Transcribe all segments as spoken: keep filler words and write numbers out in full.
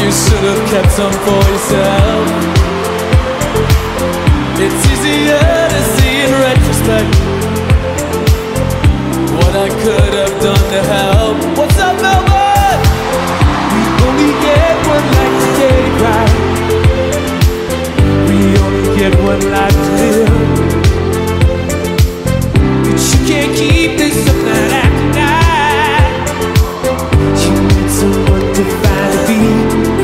you should have kept some for yourself. It's easier to see in retrospect what I could have done to help. What's up, Melbourne? We only get one life to get it right. We only get one life to live. But you can't keep this up night after night. You need someone to find a beat.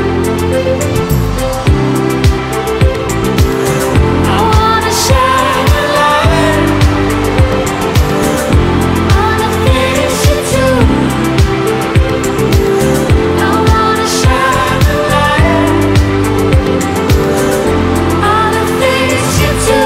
I wanna shine a light on the things you do. I wanna shine a light on the things you do.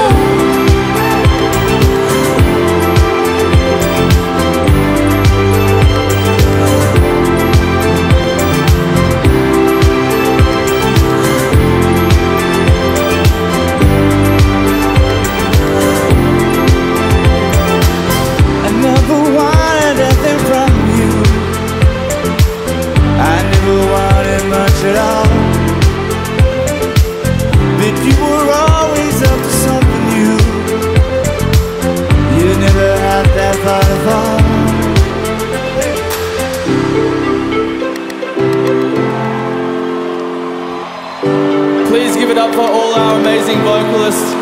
I never wanted anything from you. I never wanted much at all. But you were always up to something new. You never had that far to fall. Please give it up for all our amazing vocalists.